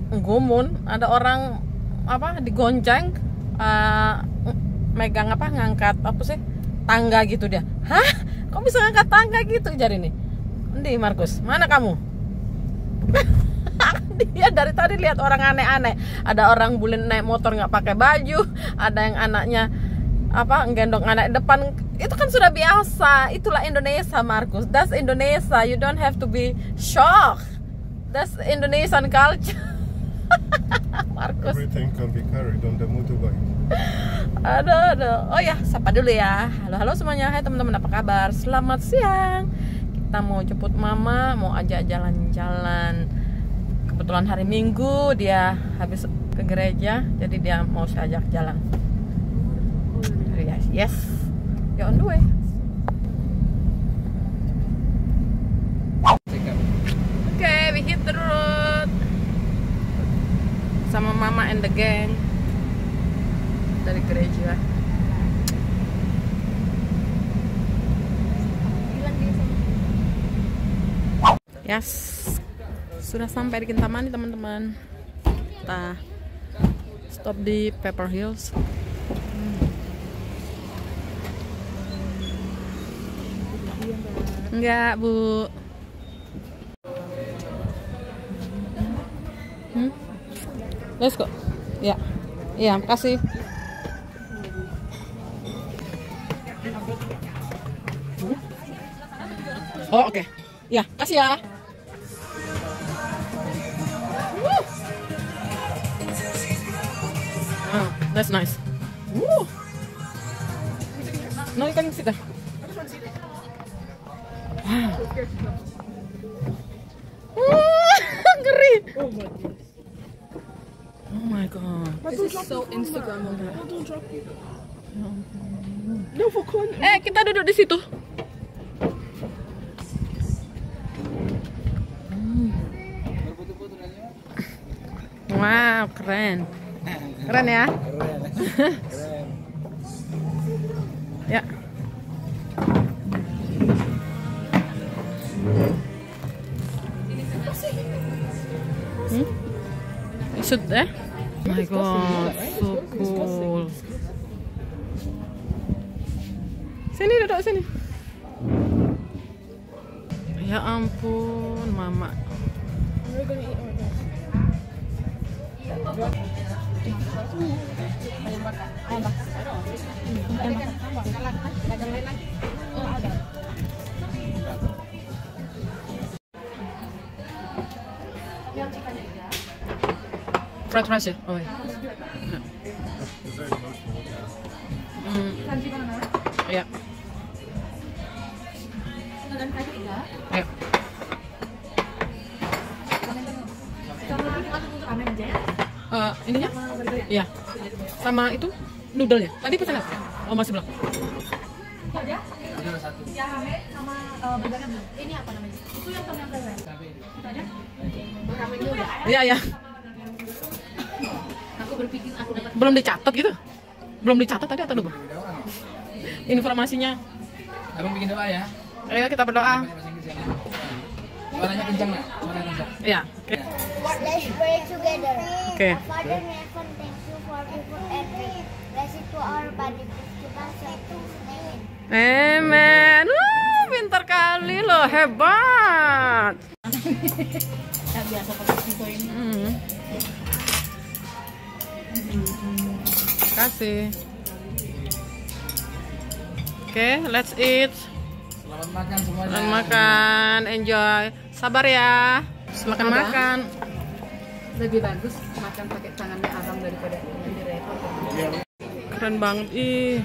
gumun, ada orang apa digonceng, megang apa, ngangkat apa sih, tangga gitu dia. Hah? Kok bisa ngangkat tangga gitu? Jadi nih, Endi Markus, mana kamu? Dia dari tadi lihat orang aneh-aneh. Ada orang bule naik motor nggak pakai baju, ada yang anaknya apa nggendong anak depan. Itu kan sudah biasa. Itulah Indonesia, Markus. That's Indonesia. You don't have to be shocked. That's Indonesian culture. Markus. Everything can be carried on the motorbike. Aduh. Oh ya, sapa dulu ya. Halo semuanya. Hai teman-teman, apa kabar? Selamat siang. Kita mau jemput mama, mau ajak jalan-jalan. Kebetulan hari Minggu dia habis ke gereja, jadi dia mau saya ajak jalan. Yes. You're on the way. Okay, we hit the road. Sama mama and the gang dari gereja. Yes, sudah sampai di Kintamani teman-teman. Kita stop di Pepper Hills. Enggak, Bu. Let's go. Ya. Iya, makasih. Oh, oke. Ya, kasih ya. Oh, that's nice. No, you can sit there. Wow. Ngeri. Oh my god. This is so Instagrammable. Don't drop it. No, for content. Kita duduk di situ. Wow, keren. Keren ya? Keren. Ya. Should oh my god, so cool. Sini duduk sini. Ya ampun, mama. Fried rice ya? Oh ya. Ya. Ya. Ininya? Iya. Sama itu noodle-nya. Tadi pesan apa? Oh, masih belum. Sama burgernya belum. Ini apa namanya? Itu yang tom yum flavor. Itu aja? Ramen juga. Iya. Aku berpikir aku dapat. Belum dicatat gitu? Belum dicatat tadi atau lupa? Informasinya. Abang bikin doa ya. Ayo kita berdoa. Suaranya kencang nggak? Suaranya kencang. Iya. Let's pray together. Oke. Father in heaven, thank you for the food and drink. Bless it to our body. Kita satu. Amen. Amen. Pintar kali loh, hebat. Biasa pakai pintu ini. Kasih. Oke, let's eat. Selamat makan semuanya. Selamat makan, enjoy. Sabar ya. Silakan makan. Lebih bagus makan pakai tangannya Abang daripada di repot. Keren banget ih.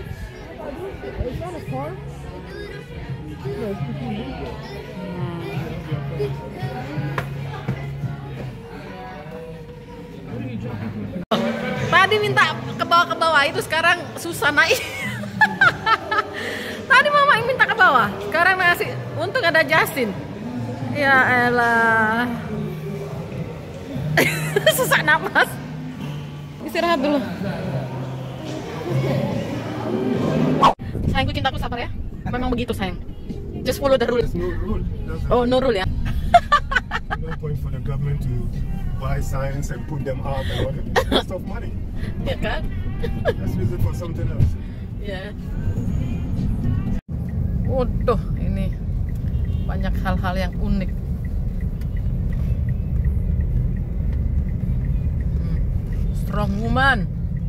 Tadi minta ke bawah itu, sekarang susah naik. Tadi mama yang minta ke bawah, sekarang ngasih. Untung ada Justin. Ya elah. Susah napas. Istirahat dulu. Sayangku, cintaku, sabar ya. Memang begitu sayang. Just follow the rule. There's no rule. Oh, no rule ya. No point for the government to buy signs and put them up and all that. It's a waste of money. Ya kan? Let's use it for something else. Ya. Waduh, ini banyak hal-hal yang unik. Strong woman.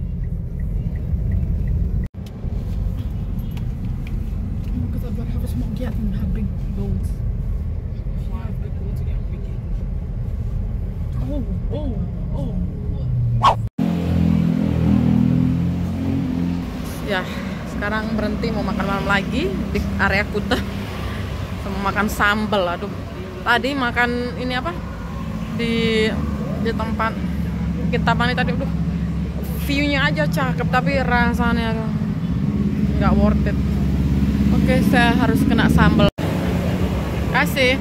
Ya, sekarang berhenti mau makan malam lagi di area Kuta. Sama makan sambal. Aduh, tadi makan ini apa? Di tempat kita pani tadi, aduh, view-nya aja cakep tapi rasanya nggak worth it. Oke, saya harus kena sambal. Kasih.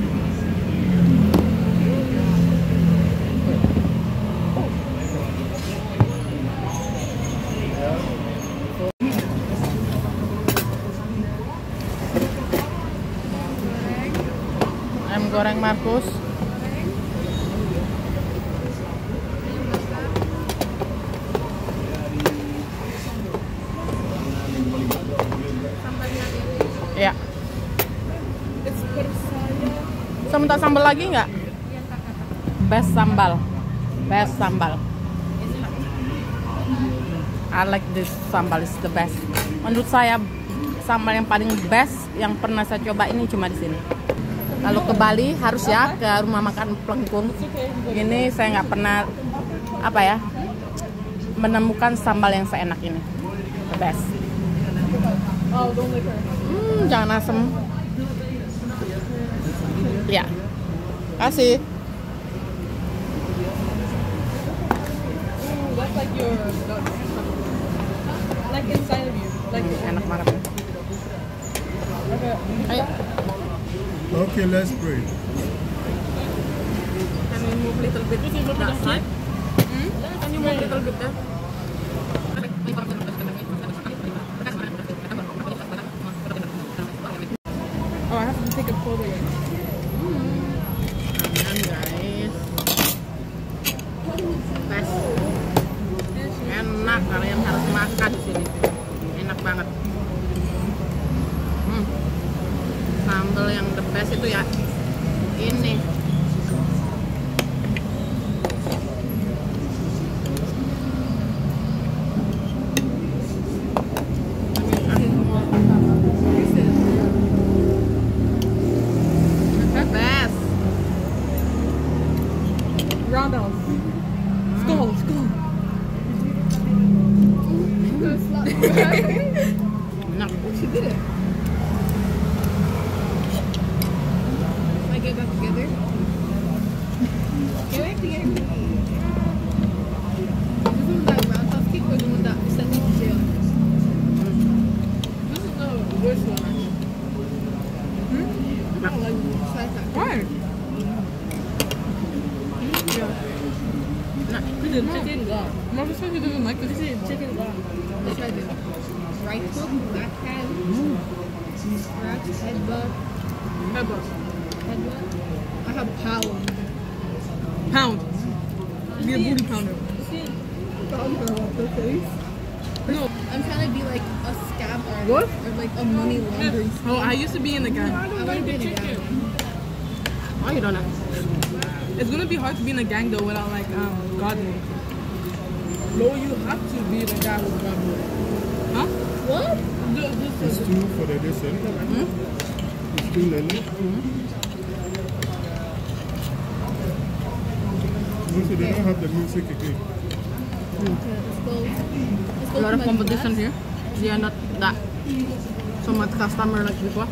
Ayam goreng Markus. Ya. Saya minta sambal lagi nggak? Best sambal. Best sambal. I like this sambal, is the best. Menurut saya sambal yang paling best yang pernah saya coba ini cuma di sini. Kalau ke Bali harus ya ke rumah makan Plengkung. Ini saya nggak pernah menemukan sambal yang seenak ini. The best. Jangan asem. Ya. Kasih. Enak banget. Ayo. Okay, let's pray. Can you move little bit that side? Can you move little bit there? Oh, I have to take a photo. Aman guys. Best. Enak, kalian harus makan di sini. Enak banget. Sambal yang the best itu ya ini. The best. Ronald. Skål, skål. Enak. She did it. Get that together. Get it together. This is that roundhouse kick or the one that sent me to jail? This is the worst one actually. I don't like this. Why? This is chicken gone. Mama said he doesn't like this. This is chicken gone. Let's try this. Right hook, backhand, scratch, headbutt. Headbutt. I have pound. Pound. Be a booty pounder. Pounder off the face. No, I'm trying to be like a scab artist. What? Or like a money laundering. Oh, I used to be in the gang. I want to be in the gang. Oh, you don't know. It's gonna be hard to be in a gang though without like God mode. No, you have to be in a gang with God mode. Huh? What? It's two for the dessert. It's two lily. Also, they don't have the music again. A lot of competition here. They are not that so much customer like before.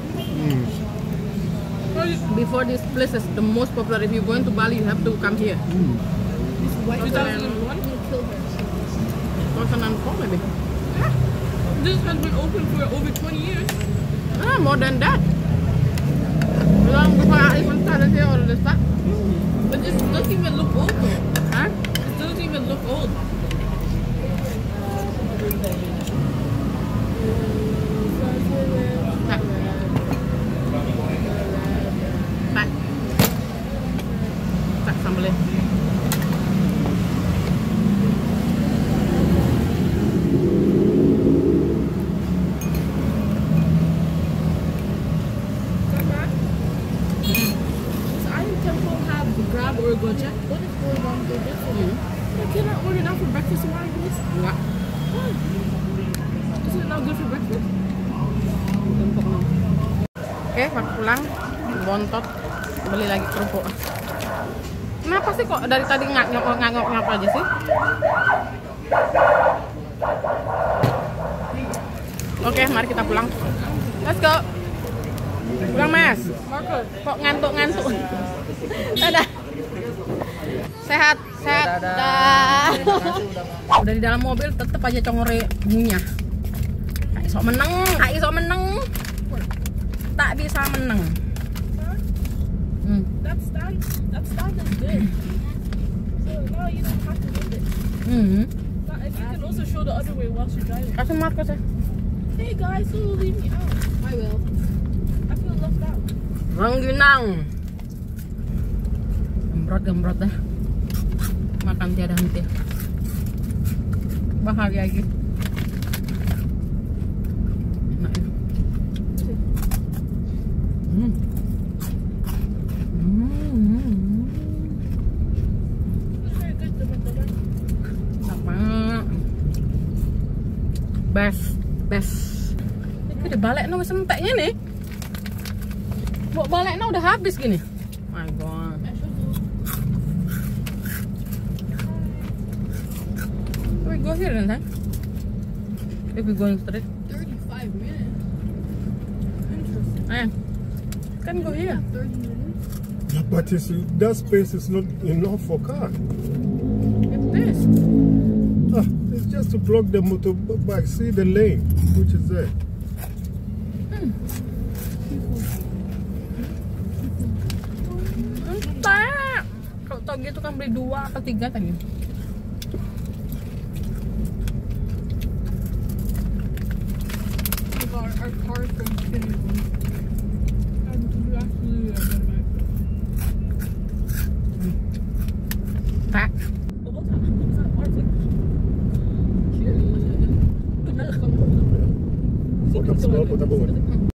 Before this place is the most popular. If you're going to Bali, you have to come here. 2001? 2004 maybe. Yeah. This has been open for over 20 years. More than that. Long before I even started here all this stuff. But it doesn't even look old though. Huh? It doesn't even look old. Tak sambelnya. I cannot order now for breakfast tomorrow, please. Enggak. Is it not good for breakfast? Oke, waktu pulang bontot beli lagi kerupuk. Kenapa sih kok dari tadi ngap aja sih? Oke, mari kita pulang. Let's go. Pulang, Mas. Kok ngantuk-ngantuk? Dadah. Sehat. Dah. Udah di dalam mobil tetep aja congore ngunyah. Kak iso meneng. Tak bisa meneng. That stand is good. So now you don't have to move it. But if you can also show the other way whilst you're driving. Kasih Marcos ya. Hey guys, who will leave me out? I will. I feel left out. Rengginang. Gembrot dah. Makan tiada henti. Bahagia lagi. Enak ya. Very good, teman-teman. Enak banget. Best. Ini udah balik no senteknya nih. Bawa balik no udah habis gini. My God. We go here then, huh? If we going straight. 35 minutes. Interesting. Ayan. Can go here. 30 minutes. Yeah, but you see, that space is not enough for car. It's this. It's just to block the motorbike. See the lane, which is there. Entah. Kalau tau gitu kan beli 2 atau 3 tadi.